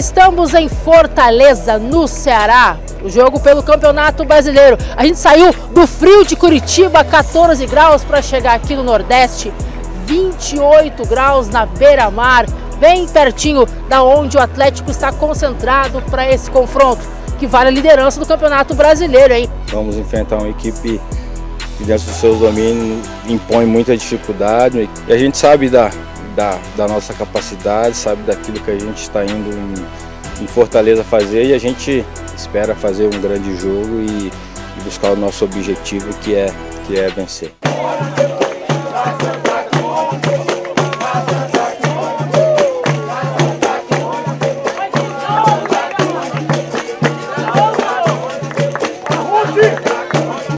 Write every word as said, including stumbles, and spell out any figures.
estamos em Fortaleza, no Ceará. O jogo pelo Campeonato Brasileiro. A gente saiu do frio de Curitiba, quatorze graus, para chegar aqui no Nordeste, vinte e oito graus na beira-mar, bem pertinho da onde o Atlético está concentrado para esse confronto, que vale a liderança do Campeonato Brasileiro, hein? Vamos enfrentar uma equipe que dentro dos seus domínios impõe muita dificuldade e a gente sabe da, da, da nossa capacidade, sabe daquilo que a gente está indo em, em Fortaleza fazer, e a gente espera fazer um grande jogo e, e buscar o nosso objetivo, que é, que é vencer.